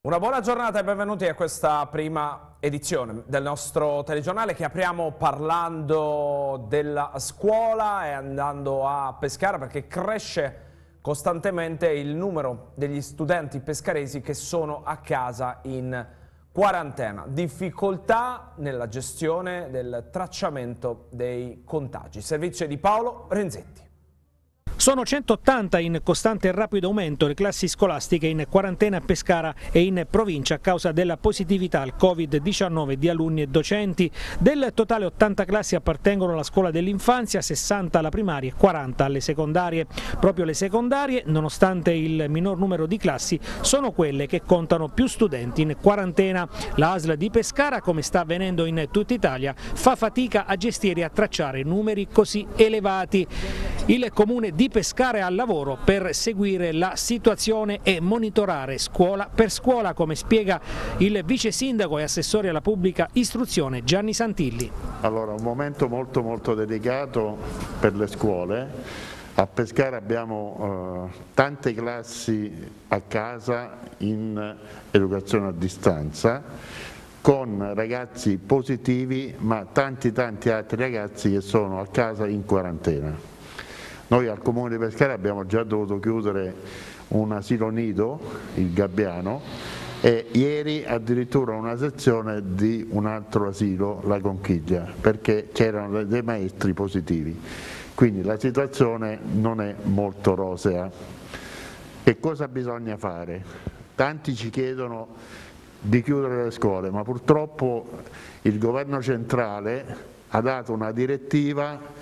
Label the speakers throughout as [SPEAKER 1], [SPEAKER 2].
[SPEAKER 1] Una buona giornata e benvenuti a questa prima edizione del nostro telegiornale che apriamo parlando della scuola e andando a Pescara perché cresce costantemente il numero degli studenti pescaresi che sono a casa in quarantena. Difficoltà nella gestione del tracciamento dei contagi. Servizio di Paolo Renzetti.
[SPEAKER 2] Sono 180 in costante e rapido aumento le classi scolastiche in quarantena a Pescara e in provincia a causa della positività al Covid-19 di alunni e docenti. Del totale 80 classi appartengono alla scuola dell'infanzia, 60 alla primaria e 40 alle secondarie. Proprio le secondarie, nonostante il minor numero di classi, sono quelle che contano più studenti in quarantena. La ASL di Pescara, come sta avvenendo in tutta Italia, fa fatica a gestire e a tracciare numeri così elevati. Il comune di Pescara è al lavoro per seguire la situazione e monitorare scuola per scuola, come spiega il vice sindaco e assessore alla pubblica istruzione Gianni Santilli.
[SPEAKER 3] Allora, un momento molto delicato per le scuole. A Pescara abbiamo tante classi a casa in educazione a distanza, con ragazzi positivi ma tanti altri ragazzi che sono a casa in quarantena. Noi al Comune di Pescara abbiamo già dovuto chiudere un asilo nido, il Gabbiano, e ieri addirittura una sezione di un altro asilo, la Conchiglia, perché c'erano dei maestri positivi. Quindi la situazione non è molto rosea. Che cosa bisogna fare? Tanti ci chiedono di chiudere le scuole, ma purtroppo il governo centrale ha dato una direttiva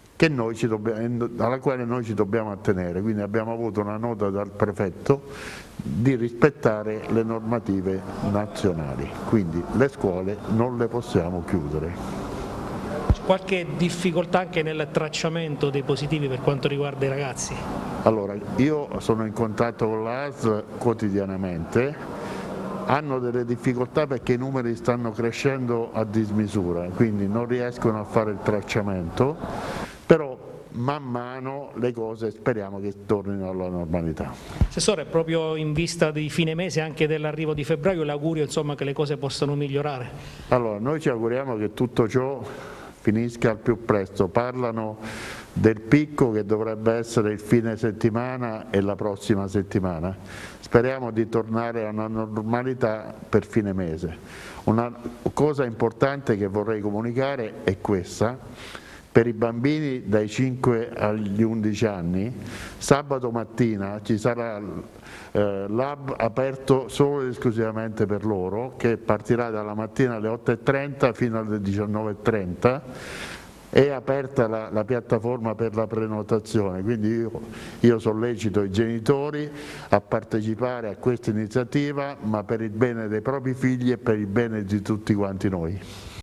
[SPEAKER 3] alla quale noi ci dobbiamo attenere, quindi abbiamo avuto una nota dal prefetto di rispettare le normative nazionali, quindi le scuole non le possiamo chiudere.
[SPEAKER 2] C'è qualche difficoltà anche nel tracciamento dei positivi per quanto riguarda i ragazzi?
[SPEAKER 3] Allora, io sono in contatto con la ASL quotidianamente. Hanno delle difficoltà perché i numeri stanno crescendo a dismisura, quindi non riescono a fare il tracciamento, però man mano le cose speriamo che tornino alla normalità.
[SPEAKER 2] Assessore, proprio in vista di fine mese, anche dell'arrivo di febbraio, l'augurio insomma che le cose possano migliorare?
[SPEAKER 3] Allora, noi ci auguriamo che tutto ciò finisca al più presto. Parlano del picco che dovrebbe essere il fine settimana e la prossima settimana. Speriamo di tornare a una normalità per fine mese. Una cosa importante che vorrei comunicare è questa: per i bambini dai 5 agli 11 anni, sabato mattina ci sarà l'hub aperto solo ed esclusivamente per loro, che partirà dalla mattina alle 8:30 fino alle 19:30. È aperta la piattaforma per la prenotazione, quindi io sollecito i genitori a partecipare a questa iniziativa, ma per il bene dei propri figli e per il bene di tutti quanti noi.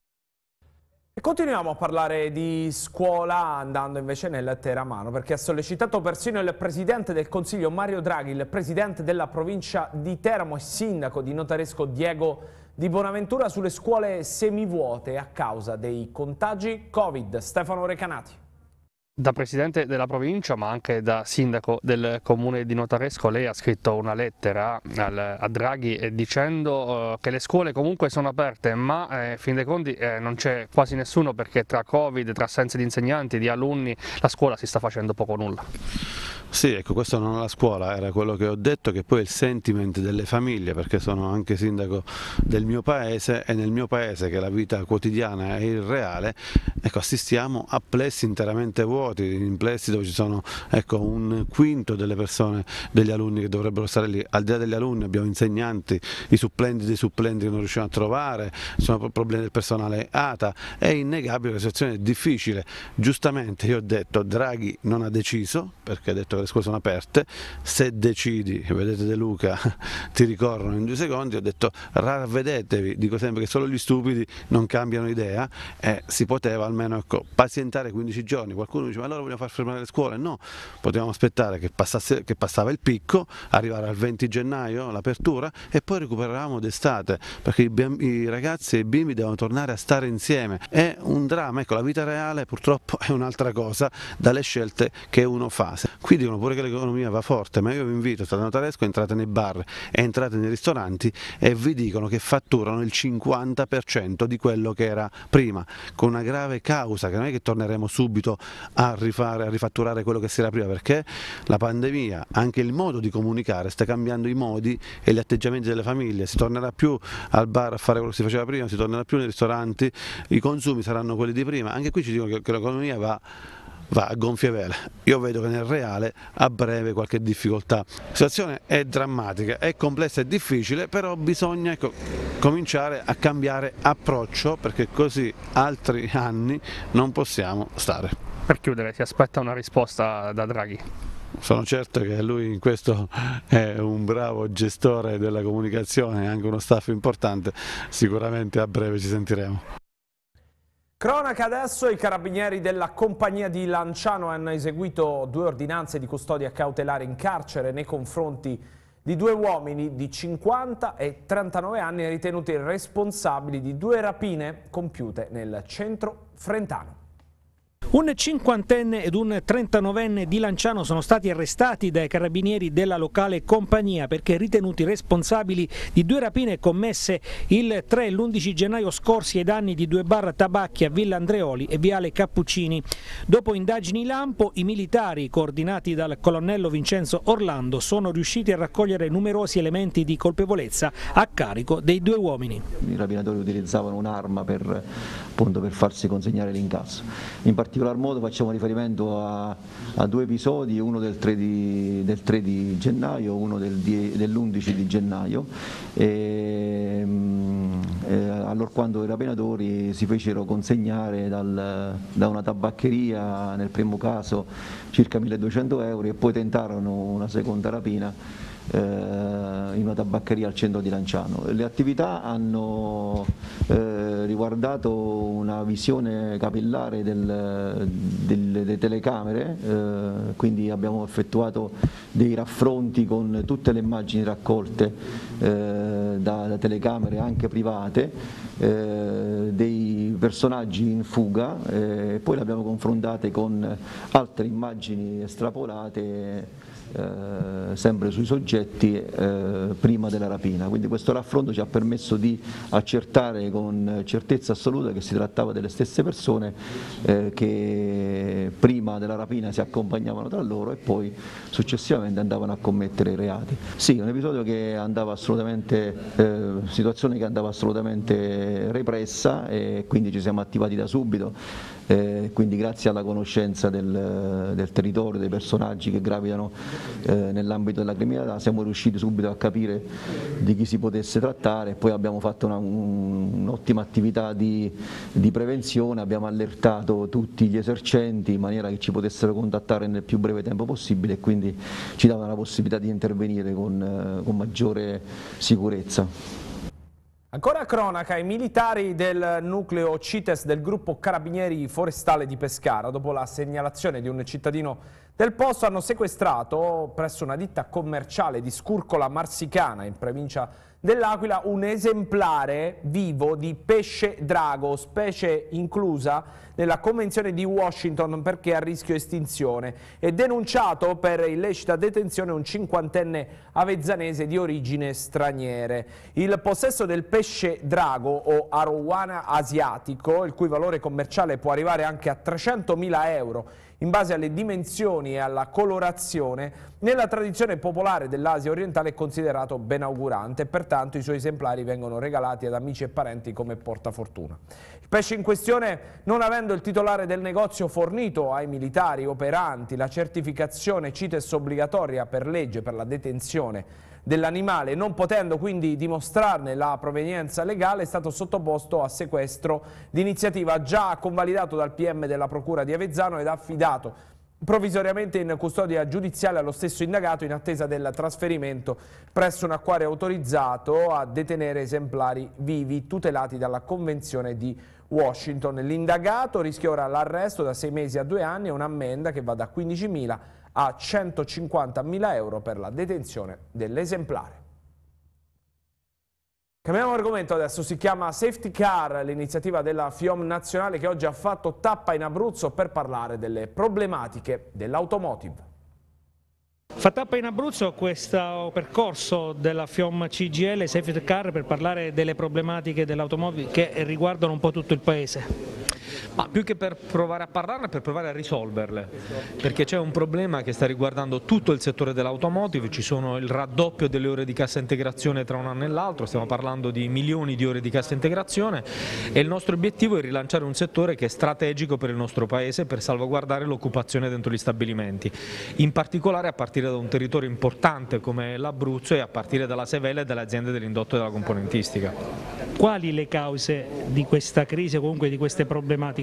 [SPEAKER 1] E continuiamo a parlare di scuola andando invece nel Teramano, perché ha sollecitato persino il Presidente del Consiglio Mario Draghi, il Presidente della provincia di Teramo e Sindaco di Notaresco Diego Di Bonaventura sulle scuole semivuote a causa dei contagi Covid. Stefano Recanati.
[SPEAKER 4] Da Presidente della provincia ma anche da Sindaco del Comune di Notaresco lei ha scritto una lettera a Draghi dicendo che le scuole comunque sono aperte, ma in fin dei conti non c'è quasi nessuno, perché tra Covid, tra assenza di insegnanti, di alunni, la scuola si sta facendo poco o nulla.
[SPEAKER 5] Sì, ecco, questo non è la scuola, era quello che ho detto, che poi è il sentiment delle famiglie, perché sono anche sindaco del mio paese e nel mio paese, che la vita quotidiana è irreale, ecco, assistiamo a plessi interamente vuoti, in plessi dove ci sono, ecco, un quinto delle persone, degli alunni che dovrebbero stare lì. Al di là degli alunni abbiamo insegnanti, i supplenti dei supplenti che non riusciamo a trovare, ci sono problemi del personale ATA, è innegabile, la situazione è difficile. Giustamente io ho detto, Draghi non ha deciso, perché ha detto che le scuole sono aperte, se decidi, vedete De Luca, ti ricorrono in 2 secondi, ho detto ravvedetevi, dico sempre che solo gli stupidi non cambiano idea, e si poteva almeno, ecco, pazientare 15 giorni. Qualcuno dice, ma allora vogliamo far fermare le scuole? No, potevamo aspettare che passava il picco, arrivare al 20 gennaio l'apertura e poi recuperavamo d'estate, perché i ragazzi e i bimbi devono tornare a stare insieme. È un dramma, ecco, la vita reale purtroppo è un'altra cosa dalle scelte che uno fa. Qui dicono dicono pure che l'economia va forte, ma io vi invito, state a Notaresco, entrate nei bar, entrate nei ristoranti e vi dicono che fatturano il 50% di quello che era prima, con una grave causa, che non è che torneremo subito a rifatturare quello che si era prima, perché la pandemia, anche il modo di comunicare, sta cambiando i modi e gli atteggiamenti delle famiglie, si tornerà più al bar a fare quello che si faceva prima, si tornerà più nei ristoranti, i consumi saranno quelli di prima, anche qui ci dicono che l'economia va a gonfie vele. Io vedo che nel reale a breve qualche difficoltà. La situazione è drammatica, è complessa e difficile, però bisogna cominciare a cambiare approccio, perché così altri anni non possiamo stare.
[SPEAKER 4] Per chiudere, si aspetta una risposta da Draghi?
[SPEAKER 5] Sono certo che lui in questo è un bravo gestore della comunicazione e anche uno staff importante, sicuramente a breve ci sentiremo.
[SPEAKER 1] Cronaca adesso, i carabinieri della compagnia di Lanciano hanno eseguito 2 ordinanze di custodia cautelare in carcere nei confronti di 2 uomini di 50 e 39 anni ritenuti responsabili di 2 rapine compiute nel centro frentano.
[SPEAKER 2] Un 50enne ed un 39enne di Lanciano sono stati arrestati dai carabinieri della locale compagnia perché ritenuti responsabili di 2 rapine commesse il 3 e l'11 gennaio scorsi ai danni di 2 bar tabacchi a Villa Andreoli e Viale Cappuccini. Dopo indagini lampo, i militari, coordinati dal colonnello Vincenzo Orlando, sono riusciti a raccogliere numerosi elementi di colpevolezza a carico dei 2 uomini.
[SPEAKER 6] I rapinatori utilizzavano un'arma per farsi consegnare l'incasso. In particolar modo facciamo riferimento a 2 episodi, uno del 3 di gennaio, uno dell'11 di gennaio, allorquando i rapinatori si fecero consegnare da una tabaccheria, nel primo caso circa 1.200 euro, e poi tentarono una seconda rapina in una tabaccheria al centro di Lanciano. Le attività hanno riguardato una visione capillare delle telecamere, quindi abbiamo effettuato dei raffronti con tutte le immagini raccolte da telecamere anche private, dei personaggi in fuga, poi le abbiamo confrontate con altre immagini estrapolate sempre sui soggetti prima della rapina. Quindi questo raffronto ci ha permesso di accertare con certezza assoluta che si trattava delle stesse persone che prima della rapina si accompagnavano tra loro e poi successivamente andavano a commettere i reati. Sì, un episodio che andava assolutamente, situazione che andava assolutamente repressa, e quindi ci siamo attivati da subito, quindi grazie alla conoscenza del territorio, dei personaggi che gravitano nell'ambito della criminalità, siamo riusciti subito a capire di chi si potesse trattare, e poi abbiamo fatto un'ottima attività di prevenzione, abbiamo allertato tutti gli esercenti in maniera che ci potessero contattare nel più breve tempo possibile, e quindi ci dava la possibilità di intervenire con maggiore sicurezza.
[SPEAKER 1] Ancora cronaca, i militari del nucleo CITES del gruppo Carabinieri Forestale di Pescara, dopo la segnalazione di un cittadino del posto, hanno sequestrato presso una ditta commerciale di Scurcola Marsicana, in provincia dell'Aquila, un esemplare vivo di pesce drago, specie inclusa nella Convenzione di Washington perché è a rischio estinzione, e denunciato per illecita detenzione un 50enne avezzanese di origine straniere. Il possesso del pesce drago o arowana asiatico, il cui valore commerciale può arrivare anche a 300.000 euro in base alle dimensioni e alla colorazione, nella tradizione popolare dell'Asia orientale è considerato benaugurante, e pertanto i suoi esemplari vengono regalati ad amici e parenti come portafortuna. Il pesce in questione, non avendo il titolare del negozio fornito ai militari operanti la certificazione CITES obbligatoria per legge per la detenzione dell'animale, non potendo quindi dimostrarne la provenienza legale, è stato sottoposto a sequestro d'iniziativa già convalidato dal PM della Procura di Avezzano ed affidato provvisoriamente in custodia giudiziale allo stesso indagato, in attesa del trasferimento presso un acquario autorizzato a detenere esemplari vivi tutelati dalla Convenzione di Washington. L'indagato rischia ora l'arresto da 6 mesi a 2 anni e un'ammenda che va da 15.000 a 150.000 euro per la detenzione dell'esemplare. Cambiamo argomento adesso, si chiama Safety Car, l'iniziativa della FIOM nazionale che oggi ha fatto tappa in Abruzzo per parlare delle problematiche dell'automotive.
[SPEAKER 2] Fa tappa in Abruzzo questo percorso della FIOM CGIL Safety Car per parlare delle problematiche dell'automobile che riguardano un po' tutto il paese.
[SPEAKER 7] Ma più che per provare a parlarne, per provare a risolverle, perché c'è un problema che sta riguardando tutto il settore dell'automotive, ci sono il raddoppio delle ore di cassa integrazione tra un anno e l'altro, stiamo parlando di milioni di ore di cassa integrazione e il nostro obiettivo è rilanciare un settore che è strategico per il nostro paese per salvaguardare l'occupazione dentro gli stabilimenti, in particolare a partire da un territorio importante come l'Abruzzo e a partire dalla Sevella e dalle aziende dell'indotto e della componentistica.
[SPEAKER 2] Quali le cause di questa crisi o comunque di queste problematiche?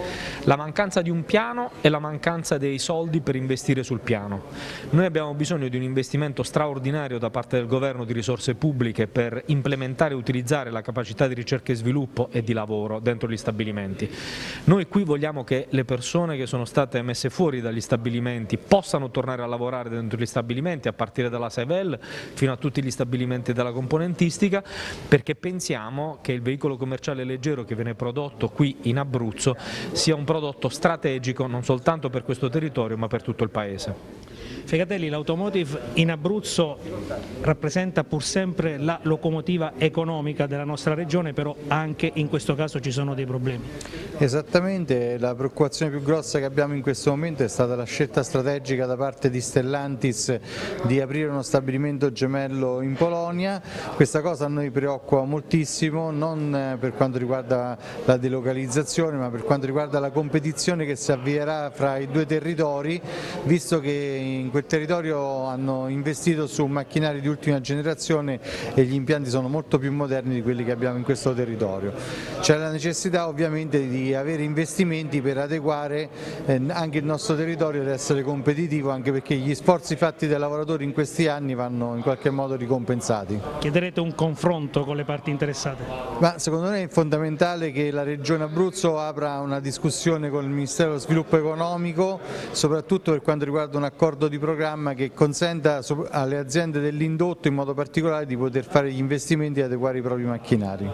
[SPEAKER 7] La mancanza di un piano e la mancanza dei soldi per investire sul piano. Noi abbiamo bisogno di un investimento straordinario da parte del governo di risorse pubbliche per implementare e utilizzare la capacità di ricerca e sviluppo e di lavoro dentro gli stabilimenti. Noi qui vogliamo che le persone che sono state messe fuori dagli stabilimenti possano tornare a lavorare dentro gli stabilimenti, a partire dalla Sevel fino a tutti gli stabilimenti della componentistica, perché pensiamo che il veicolo commerciale leggero che viene prodotto qui in Abruzzo sia un prodotto strategico non soltanto per questo territorio ma per tutto il paese.
[SPEAKER 2] Fegatelli, l'automotive in Abruzzo rappresenta pur sempre la locomotiva economica della nostra regione, però anche in questo caso ci sono dei problemi.
[SPEAKER 8] Esattamente, la preoccupazione più grossa che abbiamo in questo momento è stata la scelta strategica da parte di Stellantis di aprire uno stabilimento gemello in Polonia. Questa cosa a noi preoccupa moltissimo, non per quanto riguarda la delocalizzazione ma per quanto riguarda la competizione che si avvierà fra i due territori, visto che in quel territorio hanno investito su macchinari di ultima generazione e gli impianti sono molto più moderni di quelli che abbiamo in questo territorio. C'è la necessità ovviamente di avere investimenti per adeguare anche il nostro territorio ad essere competitivo, anche perché gli sforzi fatti dai lavoratori in questi anni vanno in qualche modo ricompensati.
[SPEAKER 2] Chiederete un confronto con le parti interessate?
[SPEAKER 8] Ma secondo me è fondamentale che la Regione Abruzzo apra una discussione con il Ministero dello Sviluppo Economico, soprattutto per quanto riguarda un accordo di programma che consenta alle aziende dell'indotto in modo particolare di poter fare gli investimenti e adeguare i propri macchinari.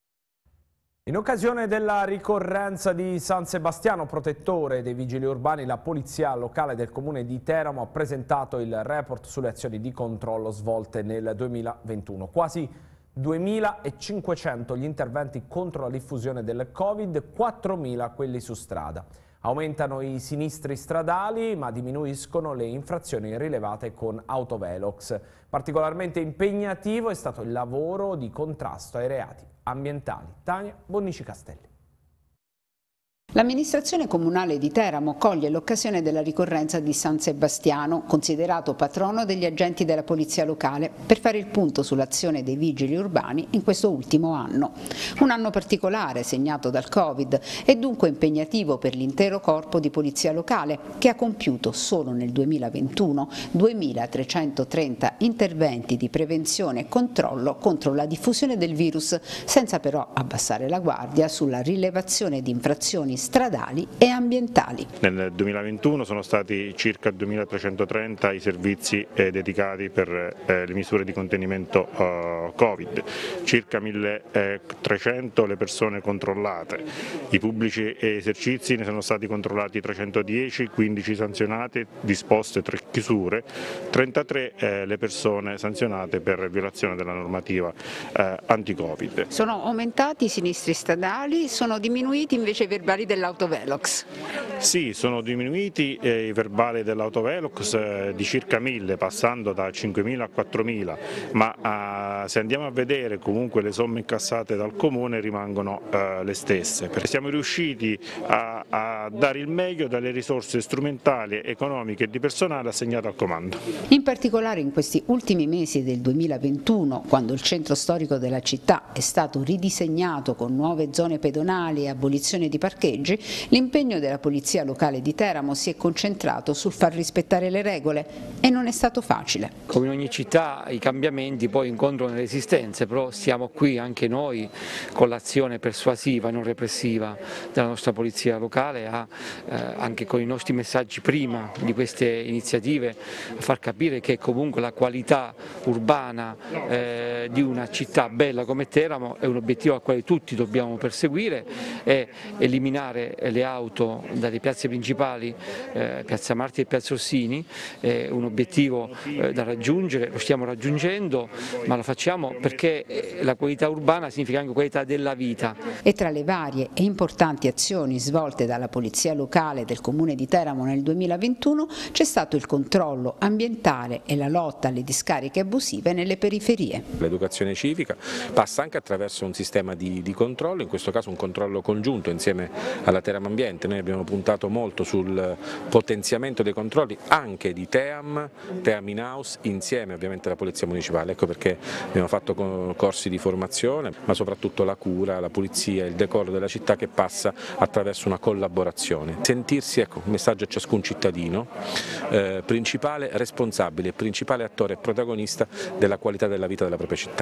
[SPEAKER 1] In occasione della ricorrenza di San Sebastiano, protettore dei vigili urbani, la polizia locale del comune di Teramo ha presentato il report sulle azioni di controllo svolte nel 2021. Quasi 2.500 gli interventi contro la diffusione del Covid, 4.000 quelli su strada. Aumentano i sinistri stradali ma diminuiscono le infrazioni rilevate con autovelox. Particolarmente impegnativo è stato il lavoro di contrasto ai reati ambientali. Tania Bonnici Castelli.
[SPEAKER 9] L'amministrazione comunale di Teramo coglie l'occasione della ricorrenza di San Sebastiano, considerato patrono degli agenti della polizia locale, per fare il punto sull'azione dei vigili urbani in questo ultimo anno. Un anno particolare segnato dal Covid e dunque impegnativo per l'intero corpo di polizia locale, che ha compiuto solo nel 2021 2.330 interventi di prevenzione e controllo contro la diffusione del virus, senza però abbassare la guardia sulla rilevazione di infrazioni stradali e ambientali.
[SPEAKER 10] Nel 2021 sono stati circa 2.330 i servizi dedicati per le misure di contenimento Covid, circa 1.300 le persone controllate, i pubblici esercizi ne sono stati controllati 310, 15 sanzionate, disposte 3 chiusure, 33 le persone sanzionate per violazione della normativa anti-Covid.
[SPEAKER 9] Sono aumentati i sinistri stradali, sono diminuiti invece i verbali dell'autovelox.
[SPEAKER 10] Sì, sono diminuiti i verbali dell'autovelox di circa 1.000, passando da 5.000 a 4.000, ma se andiamo a vedere comunque le somme incassate dal Comune rimangono le stesse. Siamo riusciti a dare il meglio dalle risorse strumentali, economiche e di personale assegnate al comando.
[SPEAKER 9] In particolare in questi ultimi mesi del 2021, quando il centro storico della città è stato ridisegnato con nuove zone pedonali e abolizione di parcheggi, l'impegno della polizia locale di Teramo si è concentrato sul far rispettare le regole e non è stato facile.
[SPEAKER 11] Come in ogni città i cambiamenti poi incontrano le resistenze, però siamo qui anche noi con l'azione persuasiva e non repressiva della nostra polizia locale anche con i nostri messaggi prima di queste iniziative a far capire che comunque la qualità urbana di una città bella come Teramo è un obiettivo al quale tutti dobbiamo perseguire e eliminare allontanare le auto dalle piazze principali, Piazza Martiri e Piazza Orsini, è un obiettivo da raggiungere, lo stiamo raggiungendo, ma lo facciamo perché la qualità urbana significa anche qualità della vita.
[SPEAKER 9] E tra le varie e importanti azioni svolte dalla Polizia Locale del Comune di Teramo nel 2021 c'è stato il controllo ambientale e la lotta alle discariche abusive nelle periferie.
[SPEAKER 12] L'educazione civica passa anche attraverso un sistema di controllo, in questo caso un controllo congiunto insieme alla Teramo Ambiente. Noi abbiamo puntato molto sul potenziamento dei controlli anche di Team in-house, insieme ovviamente alla Polizia Municipale. Ecco perché abbiamo fatto corsi di formazione, ma soprattutto la cura, la pulizia, il decoro della città che passa attraverso una collaborazione. Sentirsi, ecco, un messaggio a ciascun cittadino, principale responsabile, principale attore e protagonista della qualità della vita della propria città.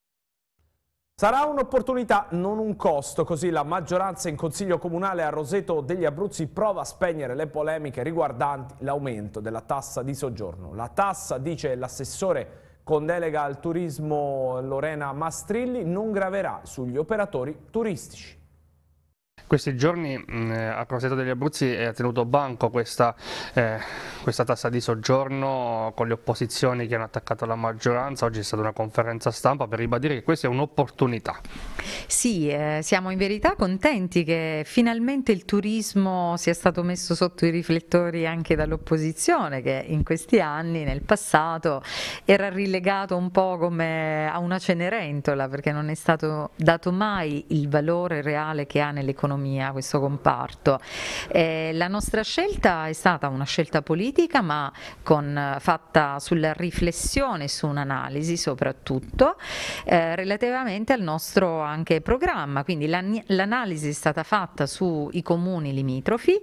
[SPEAKER 1] Sarà un'opportunità, non un costo, così la maggioranza in Consiglio Comunale a Roseto degli Abruzzi prova a spegnere le polemiche riguardanti l'aumento della tassa di soggiorno. La tassa, dice l'assessore con delega al turismo Lorena Mastrilli, non graverà sugli operatori turistici.
[SPEAKER 4] Questi giorni a Roseto degli Abruzzi è tenuto banco questa tassa di soggiorno con le opposizioni che hanno attaccato la maggioranza. Oggi è stata una conferenza stampa per ribadire che questa è un'opportunità.
[SPEAKER 13] Sì, siamo in verità contenti che finalmente il turismo sia stato messo sotto i riflettori anche dall'opposizione, che in questi anni, nel passato, era rilegato un po' come a una Cenerentola, perché non è stato dato mai il valore reale che ha nell'economia questo comparto. La nostra scelta è stata una scelta politica, ma fatta sulla riflessione, su un'analisi soprattutto relativamente al nostro anche programma. Quindi l'analisi è stata fatta sui comuni limitrofi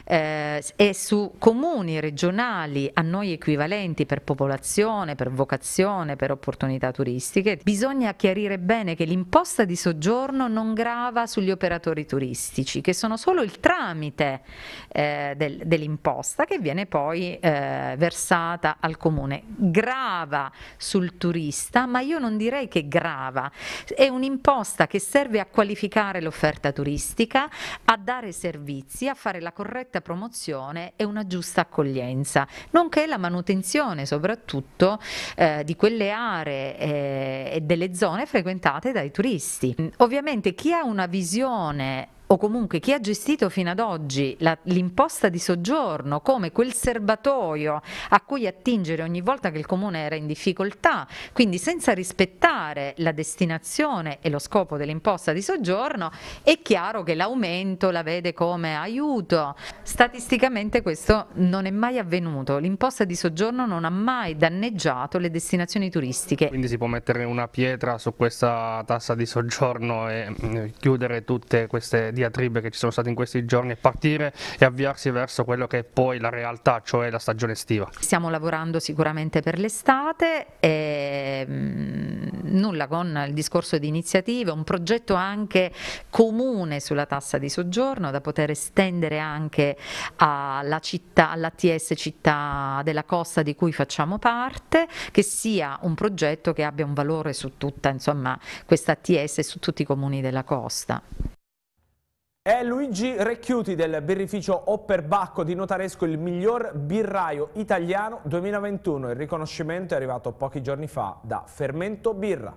[SPEAKER 13] e su comuni regionali a noi equivalenti per popolazione, per vocazione, per opportunità turistiche. Bisogna chiarire bene che l'imposta di soggiorno non grava sugli operatori turistici, che sono solo il tramite dell'imposta che viene poi versata al comune. Grava sul turista, ma io non direi che grava, è un'imposta che serve a qualificare l'offerta turistica, a dare servizi, a fare la corretta promozione e una giusta accoglienza, nonché la manutenzione soprattutto di quelle aree e delle zone frequentate dai turisti. Ovviamente chi ha una visione o comunque chi ha gestito fino ad oggi l'imposta di soggiorno come quel serbatoio a cui attingere ogni volta che il comune era in difficoltà, quindi senza rispettare la destinazione e lo scopo dell'imposta di soggiorno, è chiaro che l'aumento la vede come aiuto. Statisticamente questo non è mai avvenuto, l'imposta di soggiorno non ha mai danneggiato le turistiche.
[SPEAKER 4] Quindi si può mettere una pietra su questa tassa di soggiorno e chiudere tutte queste diatribe che ci sono state in questi giorni e partire e avviarsi verso quello che è poi la realtà, cioè la stagione estiva.
[SPEAKER 13] Stiamo lavorando sicuramente per l'estate e nulla con il discorso di iniziative, un progetto anche comune sulla tassa di soggiorno da poter estendere anche alla città, all'ATS città della costa di cui facciamo parte, che sia un progetto che abbia un valore su tutta, insomma, questa ATS e su tutti i comuni della costa.
[SPEAKER 1] È Luigi Recchiuti del birrificio Opperbacco di Notaresco il miglior birraio italiano 2021. Il riconoscimento è arrivato pochi giorni fa da Fermento Birra.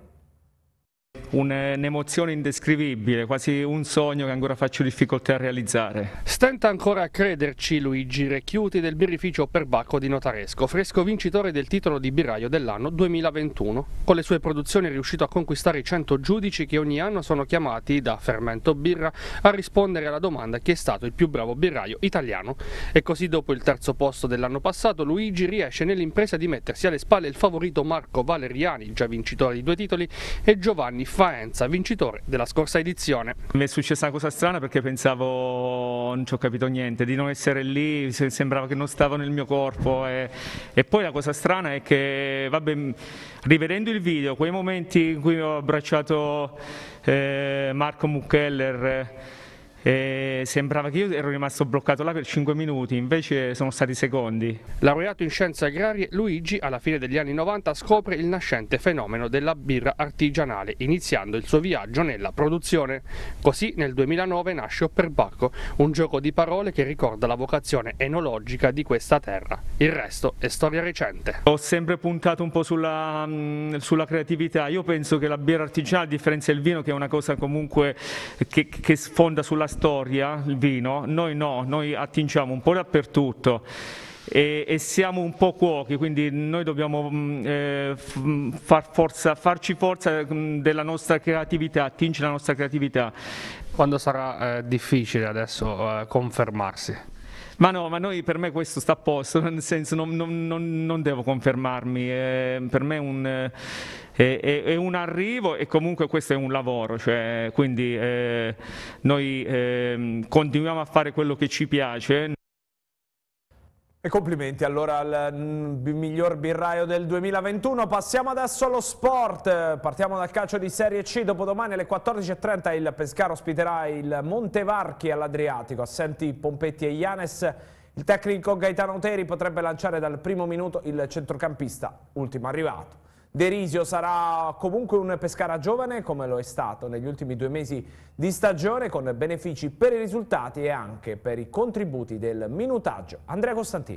[SPEAKER 14] Un'emozione indescrivibile, quasi un sogno che ancora faccio difficoltà a realizzare.
[SPEAKER 4] Stenta ancora a crederci Luigi Recchiuti del birrificio Opperbacco di Notaresco, fresco vincitore del titolo di birraio dell'anno 2021. Con le sue produzioni è riuscito a conquistare i 100 giudici che ogni anno sono chiamati da Fermento Birra a rispondere alla domanda chi è stato il più bravo birraio italiano. E così dopo il terzo posto dell'anno passato Luigi riesce nell'impresa di mettersi alle spalle il favorito Marco Valeriani, già vincitore di 2 titoli, e Giovanni Faenza, vincitore della scorsa edizione.
[SPEAKER 14] Mi è successa una cosa strana perché pensavo, non ci ho capito niente, di non essere lì, sembrava che non stavo nel mio corpo e poi la cosa strana è che, vabbè, rivedendo il video, quei momenti in cui ho abbracciato Marco Muckeller sembrava che io ero rimasto bloccato là per 5 minuti, invece sono stati secondi.
[SPEAKER 4] Laureato in scienze agrarie, Luigi alla fine degli anni 90 scopre il nascente fenomeno della birra artigianale, iniziando il suo viaggio nella produzione. Così nel 2009 nasce Opperbacco, un gioco di parole che ricorda la vocazione enologica di questa terra. Il resto è storia recente.
[SPEAKER 14] Ho sempre puntato un po' sulla creatività. Io penso che la birra artigianale, a differenza del vino, che è una cosa comunque che sfonda sulla storia, il vino, noi no, noi attingiamo un po' dappertutto e siamo un po' cuochi, quindi noi dobbiamo farci forza della nostra creatività, attingere la nostra creatività.
[SPEAKER 4] Quando sarà difficile adesso confermarsi?
[SPEAKER 14] Ma no, ma per me questo sta a posto, nel senso non devo confermarmi, per me è un arrivo e comunque questo è un lavoro, cioè, quindi noi continuiamo a fare quello che ci piace.
[SPEAKER 1] E complimenti allora al miglior birraio del 2021. Passiamo adesso allo sport, partiamo dal calcio di Serie C. Dopodomani alle 14:30 il Pescara ospiterà il Montevarchi all'Adriatico, assenti Pompetti e Ianes. Il tecnico Gaetano Teri potrebbe lanciare dal primo minuto il centrocampista ultimo arrivato. De Risio sarà comunque un Pescara giovane, come lo è stato negli ultimi 2 mesi di stagione, con benefici per i risultati e anche per i contributi del minutaggio. Andrea Costantini.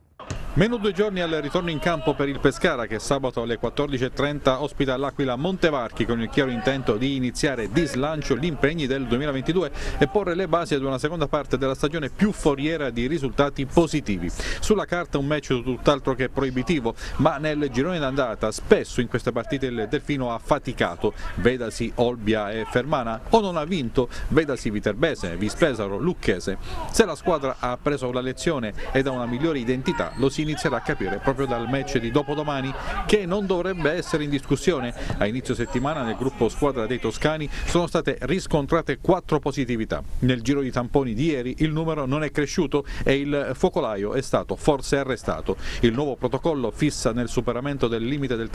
[SPEAKER 15] Meno 2 giorni al ritorno in campo per il Pescara, che sabato alle 14:30 ospita l'Aquila Montevarchi, con il chiaro intento di iniziare di slancio gli impegni del 2022 e porre le basi ad una seconda parte della stagione più foriera di risultati positivi. Sulla carta un match tutt'altro che proibitivo, ma nel girone d'andata spesso in queste partite il Delfino ha faticato, vedasi Olbia e Fermana, o non ha vinto, vedasi Viterbese, Vispesaro, Lucchese. Se la squadra ha preso la lezione e da una migliore identità, lo si inizierà a capire proprio dal match di dopodomani, che non dovrebbe essere in discussione. A inizio settimana nel gruppo squadra dei toscani sono state riscontrate 4 positività. Nel giro di tamponi di ieri il numero non è cresciuto e il focolaio è stato forse arrestato. Il nuovo protocollo fissa nel superamento del limite del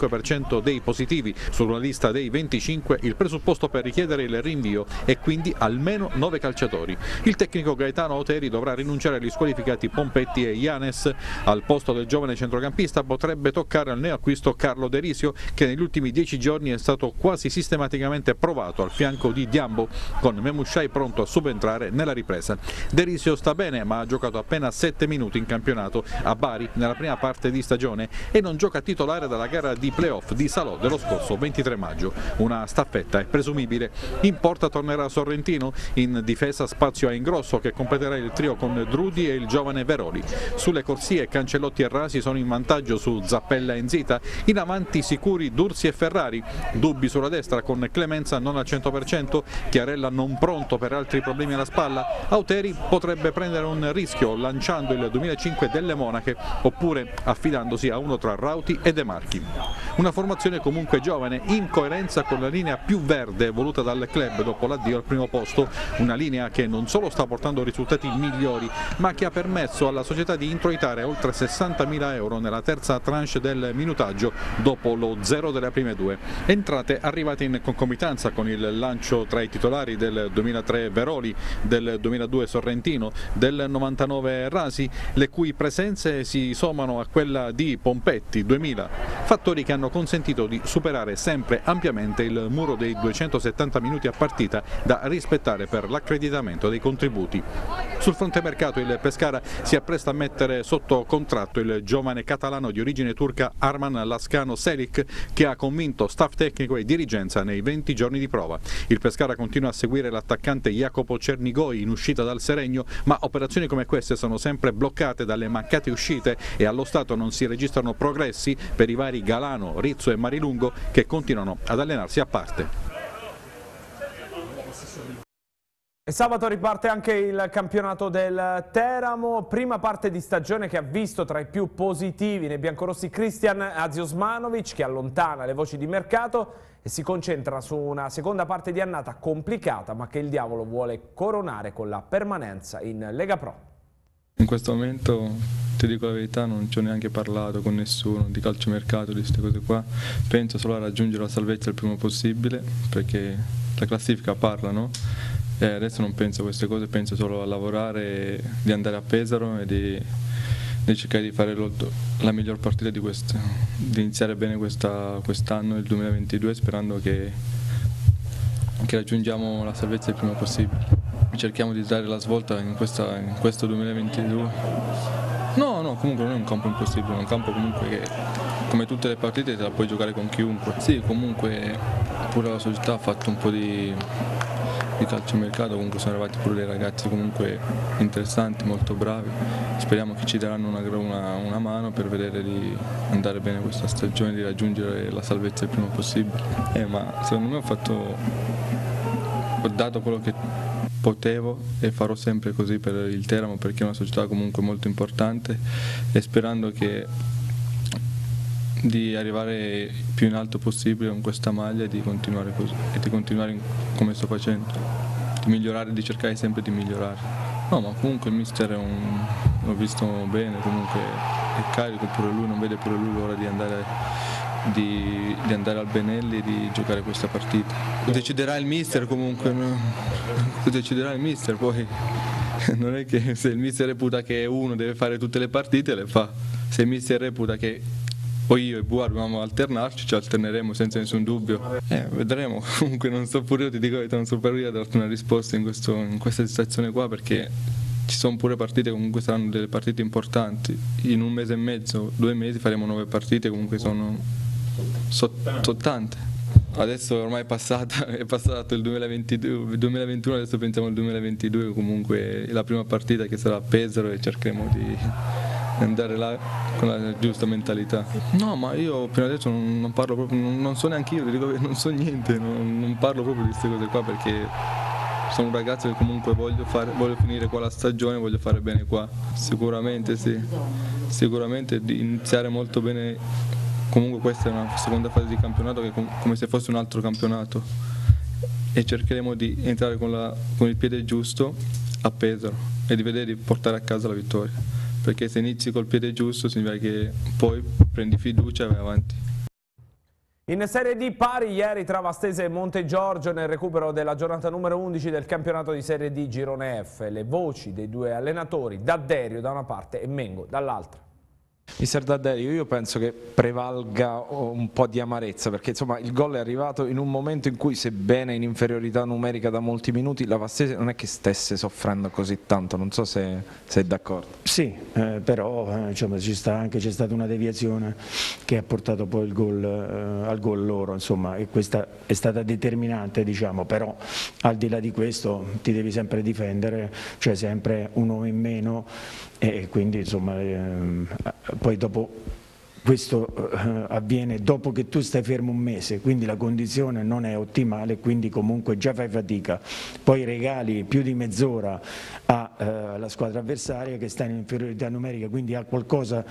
[SPEAKER 15] 35% dei positivi sulla lista dei 25 il presupposto per richiedere il rinvio e quindi almeno 9 calciatori. Il tecnico Gaetano Teri dovrà rinunciare agli squalificati Pompetti e Ianes. Al posto del giovane centrocampista potrebbe toccare al neoacquisto Carlo De Risio, che negli ultimi 10 giorni è stato quasi sistematicamente provato al fianco di Diambo, con Memushai pronto a subentrare nella ripresa. De Risio sta bene, ma ha giocato appena 7 minuti in campionato a Bari nella prima parte di stagione e non gioca titolare dalla gara di playoff di Salò dello scorso 23 maggio. Una staffetta è presumibile. In porta tornerà Sorrentino, in difesa spazio a Ingrosso, che completerà il trio con Drudi e il giovane Veroli. Sulle corsie Cancellotti e Rasi sono in vantaggio su Zappella e Nzita, in avanti sicuri Dursi e Ferrari, dubbi sulla destra con Clemenza non al 100%, Chiarella non pronto per altri problemi alla spalla. Auteri potrebbe prendere un rischio lanciando il 2005 delle Monache oppure affidandosi a uno tra Rauti e De Marchi. Una formazione comunque giovane, in coerenza con la linea più verde voluta dal club dopo l'addio al primo posto, una linea che non solo sta portando risultati migliori ma che ha permesso alla società di introitare oltre 60.000 euro nella terza tranche del minutaggio dopo lo 0 delle prime 2. Entrate arrivate in concomitanza con il lancio tra i titolari del 2003 Veroli, del 2002 Sorrentino, del 99 Rasi, le cui presenze si sommano a quella di Pompetti 2000, fattori che hanno consentito di superare sempre ampiamente il muro dei 270 minuti a partita da rispettare per l'accreditamento dei contributi. Sul fronte mercato il Pescara si appresta a mettere sotto contratto il giovane catalano di origine turca Arman Lascano Selic, che ha convinto staff tecnico e dirigenza nei 20 giorni di prova. Il Pescara continua a seguire l'attaccante Jacopo Cernigoi in uscita dal Seregno, ma operazioni come queste sono sempre bloccate dalle mancate uscite e allo stato non si registrano progressi per i vari Galano, Rizzo e Marilungo, che continuano ad allenarsi a parte.
[SPEAKER 1] E sabato riparte anche il campionato del Teramo, prima parte di stagione che ha visto tra i più positivi nei biancorossi Christian Aziosmanovic, che allontana le voci di mercato e si concentra su una seconda parte di annata complicata, ma che il Diavolo vuole coronare con la permanenza in Lega Pro.
[SPEAKER 16] In questo momento, ti dico la verità, non ci ho neanche parlato con nessuno di calciomercato, di queste cose qua. Penso solo a raggiungere la salvezza il prima possibile, perché la classifica parla, no? e adesso non penso a queste cose, penso solo a lavorare, di andare a Pesaro e di cercare di fare la miglior partita di iniziare bene quest'anno, il 2022, sperando che raggiungiamo la salvezza il prima possibile. Cerchiamo di dare la svolta in questo 2022. No, comunque non è un campo impossibile, è un campo comunque che, come tutte le partite, te la puoi giocare con chiunque. Sì, comunque pure la società ha fatto un po' di calciomercato, comunque sono arrivati pure dei ragazzi comunque interessanti, molto bravi. Speriamo che ci daranno una mano per vedere di andare bene questa stagione, di raggiungere la salvezza il prima possibile. Ma secondo me ho dato quello che potevo e farò sempre così per il Teramo, perché è una società comunque molto importante, e sperando di arrivare più in alto possibile con questa maglia e di continuare così, e di continuare come sto facendo, di migliorare, di cercare sempre di migliorare. No, ma comunque il mister l'ho visto bene, comunque è carico pure lui, non vede pure lui l'ora di andare al Benelli e di giocare questa partita. Deciderà il mister comunque, no? Deciderà il mister, poi non è che se il mister reputa che uno deve fare tutte le partite le fa, se il mister reputa che poi io e Bua dobbiamo alternarci, ci alterneremo senza nessun dubbio. Vedremo, comunque non so pure io, ti dico che non so per io a darti una risposta in questa situazione qua, perché ci sono pure partite, comunque saranno delle partite importanti. In un mese e mezzo, 2 mesi faremo 9 partite, comunque sono tante. Adesso ormai è passato il 2021, adesso pensiamo al 2022, comunque è la prima partita che sarà a Pesaro e cercheremo di andare là con la giusta mentalità. No, ma io prima adesso non parlo proprio, non so neanche io, dico che non so niente, non parlo proprio di queste cose qua, perché sono un ragazzo che comunque voglio finire qua la stagione, voglio fare bene qua. Sicuramente sì, sicuramente di iniziare molto bene. Comunque questa è una seconda fase di campionato che è come se fosse un altro campionato, e cercheremo di entrare con il piede giusto a Pesaro e di vedere di portare a casa la vittoria, perché se inizi col piede giusto significa che poi prendi fiducia e vai avanti.
[SPEAKER 1] In Serie D pari ieri tra Vastese e Montegiorgio nel recupero della giornata numero 11 del campionato di Serie D Girone F. Le voci dei due allenatori, D'Adderio da una parte e Mengo dall'altra.
[SPEAKER 7] Mister D'Adderio, io penso che prevalga un po' di amarezza, perché insomma il gol è arrivato in un momento in cui, sebbene in inferiorità numerica da molti minuti, la Vastese non è che stesse soffrendo così tanto, non so se è d'accordo.
[SPEAKER 17] Sì, però insomma, c'è stata una deviazione che ha portato poi il gol, al gol loro, insomma, e questa è stata determinante, diciamo, però al di là di questo ti devi sempre difendere, cioè sempre un uomo in meno, e quindi insomma poi dopo questo avviene dopo che tu stai fermo un mese, quindi la condizione non è ottimale, quindi comunque già fai fatica, poi regali più di mezz'ora alla squadra avversaria che sta in inferiorità numerica, quindi ha qualcosa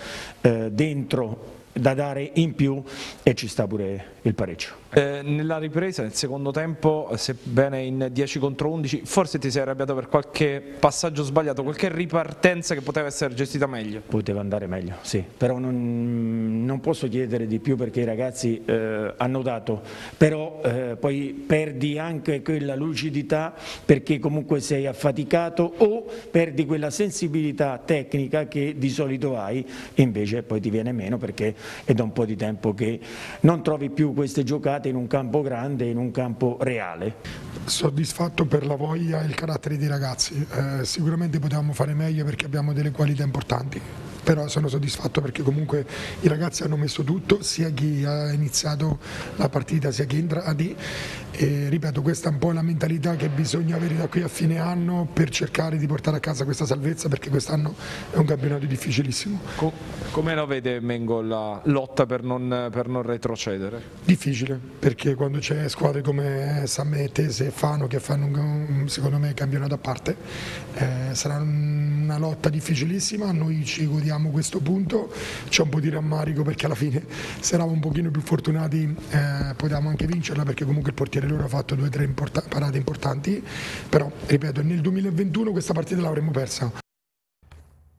[SPEAKER 17] dentro da dare in più e ci sta pure il pareggio.
[SPEAKER 7] Nella ripresa, nel secondo tempo, sebbene in 10 contro 11, forse ti sei arrabbiato per qualche passaggio sbagliato, qualche ripartenza che poteva essere gestita meglio?
[SPEAKER 17] Poteva andare meglio, sì, però non posso chiedere di più perché i ragazzi hanno dato, però poi perdi anche quella lucidità perché comunque sei affaticato o perdi quella sensibilità tecnica che di solito hai e invece poi ti viene meno perché è da un po' di tempo che non trovi più queste giocate in un campo grande, in un campo reale.
[SPEAKER 18] Soddisfatto per la voglia e il carattere dei ragazzi, sicuramente potevamo fare meglio perché abbiamo delle qualità importanti, però sono soddisfatto perché comunque i ragazzi hanno messo tutto, sia chi ha iniziato la partita sia chi è entrati, e ripeto, questa è un po' la mentalità che bisogna avere da qui a fine anno per cercare di portare a casa questa salvezza, perché quest'anno è un campionato difficilissimo.
[SPEAKER 7] Come lo vede Mengo la lotta per non retrocedere?
[SPEAKER 18] Difficile, perché quando c'è squadre come Samme, Tese e Fano che fanno secondo me campionato a parte, sarà una lotta difficilissima. Noi ci godiamo questo punto, c'è un po' di rammarico perché alla fine se eravamo un pochino più fortunati potevamo anche vincerla, perché comunque il portiere loro ha fatto 2 o 3 parate importanti, però ripeto nel 2021 questa partita l'avremmo persa.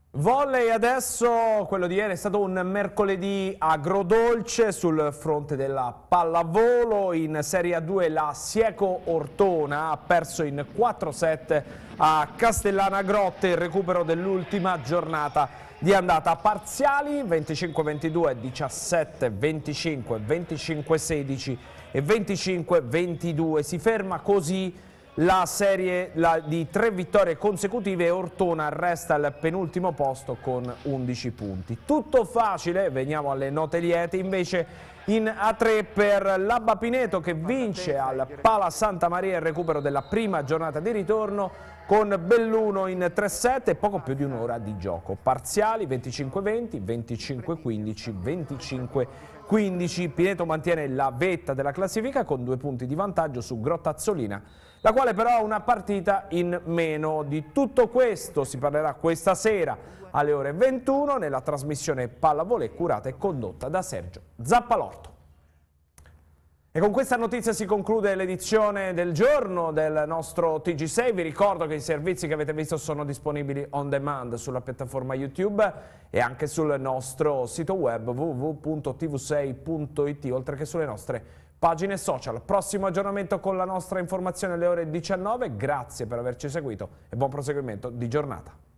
[SPEAKER 1] Volley adesso, quello di ieri è stato un mercoledì agrodolce sul fronte della pallavolo. In Serie A2 la Sieco Ortona ha perso in 4-7 a Castellana Grotte, il recupero dell'ultima giornata di andata. Parziali 25-22, 17-25, 25-16 e 25-22. Si ferma così la serie di 3 vittorie consecutive e Ortona resta al penultimo posto con 11 punti. Tutto facile, veniamo alle note liete, invece in A3 per l'Abba Pineto che vince al Pala Santa Maria il recupero della prima giornata di ritorno con Belluno in 3-7 e poco più di un'ora di gioco. Parziali 25-20, 25-15, 25-15. Pineto mantiene la vetta della classifica con 2 punti di vantaggio su Grottazzolina, la quale però ha una partita in meno. Di tutto questo si parlerà questa sera alle ore 21 nella trasmissione Pallavolo curata e condotta da Sergio Zappalorto. E con questa notizia si conclude l'edizione del giorno del nostro TG6. Vi ricordo che i servizi che avete visto sono disponibili on demand sulla piattaforma YouTube e anche sul nostro sito web www.tv6.it, oltre che sulle nostre pagine social. Prossimo aggiornamento con la nostra informazione alle ore 19. Grazie per averci seguito e buon proseguimento di giornata.